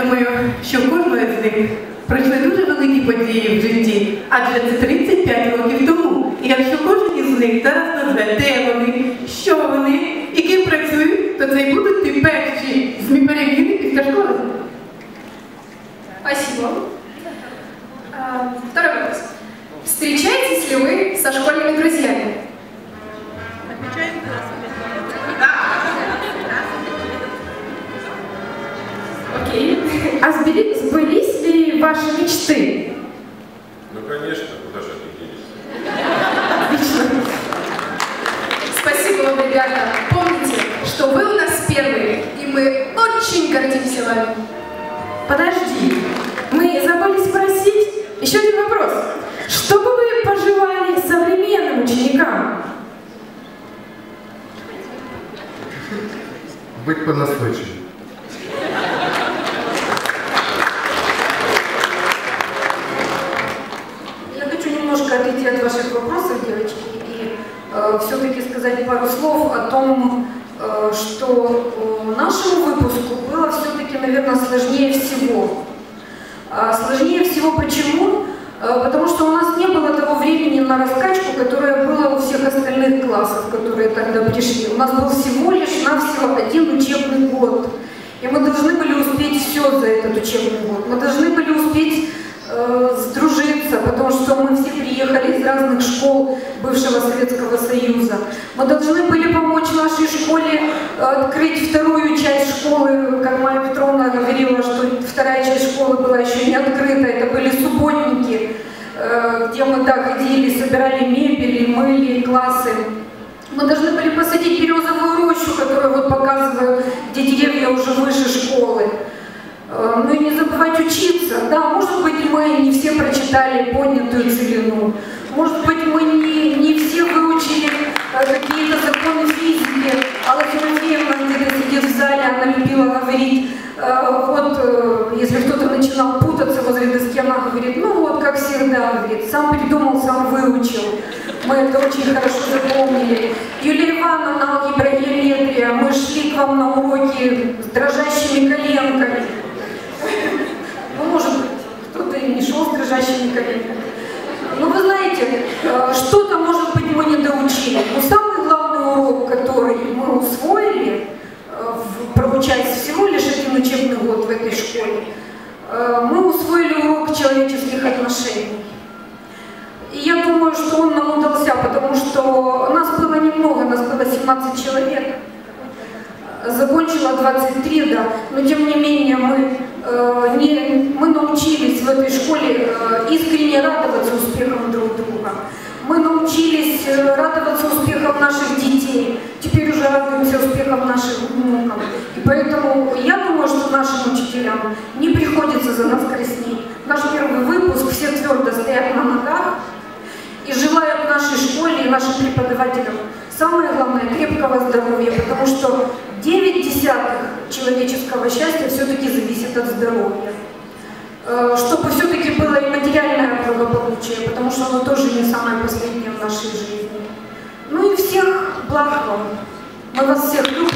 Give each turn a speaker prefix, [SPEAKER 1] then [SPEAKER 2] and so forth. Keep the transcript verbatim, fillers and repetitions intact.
[SPEAKER 1] думаю, що в кожного з них пройшли дуже великі події в житті, адже це тридцять п'ять років тому. І якщо кожен із них зараз назве, де вони, що вони і ким працюють, то це й будуть ті перші ЗМІ переміни після школи.
[SPEAKER 2] Спасибо. А, второй вопрос. Встречаетесь ли вы со школьными друзьями?
[SPEAKER 1] Отвечаем на
[SPEAKER 2] Окей.
[SPEAKER 3] А сбылись, сбылись ли ваши мечты?
[SPEAKER 4] Ну, конечно, куда же они делись?
[SPEAKER 3] Отлично.
[SPEAKER 2] Спасибо вам, ребята. Помните, что вы у нас первые, и мы очень гордимся вами.
[SPEAKER 3] Подожди, мы забыли спросить еще один вопрос. Что бы вы пожелали современным ученикам?
[SPEAKER 5] Быть понастойчивее.
[SPEAKER 6] Я хочу немножко отойти от ваших вопросов, девочки, и э, все-таки сказать пару слов о том, э, что э, нашему выпуску было все-таки, наверное, сложнее всего. А сложнее всего почему? Э, потому что у нас не было того времени на раскачку, которое было у всех остальных классов, которые тогда пришли. У нас был всего лишь навсего один учебный год. И мы должны были успеть все за этот учебный год. Мы должны были успеть э, сдружиться, потому что мы все приехали из разных школ бывшего Советского Союза. Мы должны были помочь нашей школе э, открыть вторую часть школы, как Майя Петровна говорила, что вторая часть школы была еще не открыта. Это были субботники, э, где мы так ходили, собирали мебель, мыли классы. Мы должны были посадить березовую рощу, которую вот показываю, где деревья уже выше школы. Ну и не забывать учиться. Да, может быть, мы не все прочитали «Поднятую целину». Может быть, мы не, не все выучили какие-то законы физики. Алла Тимофеевна где-то сидит в зале, она любила говорить, вот, если кто-то начинал путаться возле доски, она говорит, ну вот, как всегда, говорит, сам придумал, сам выучил. Мы это очень хорошо запомнили. Юлия Ивановна, алгебра, геометрия, мы шли к вам на уроки с дрожащими коленками. Ну, может быть, кто-то и не шел с дрожащими коленками. Но вы знаете, что-то, может быть, мы не доучили. Но самый главный урок, который мы усвоили, проучаясь всего лишь один учебный год в этой школе, мы усвоили урок человеческих отношений. И я думаю, что он нам удался, потому что нас было немного, нас было семнадцать человек. Закончила двадцать три, да, но тем не менее мы, э, не, мы научились в этой школе э, искренне радоваться успехам друг друга. Мы научились э, радоваться успехам наших детей, теперь уже радуемся успехам наших внуков. И поэтому я думаю, что нашим учителям не приходится за нас краснеть. Наш первый выпуск, все твердо стоят на ногах и желают нашей школе и нашим преподавателям самое главное — крепкого здоровья, потому что девять десятых человеческого счастья все-таки зависит от здоровья. Чтобы все-таки было и материальное благополучие, потому что оно тоже не самое последнее в нашей жизни. Ну и всех благ вам. Мы вас всех любим.